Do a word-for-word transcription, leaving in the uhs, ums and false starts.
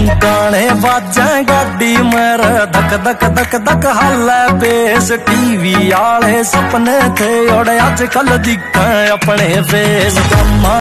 गाने बाजा गाड़ी मेरे धक धक धक धक हाले बेस। टीवी आले सपने थे और अज कल दिखे अपने फेस।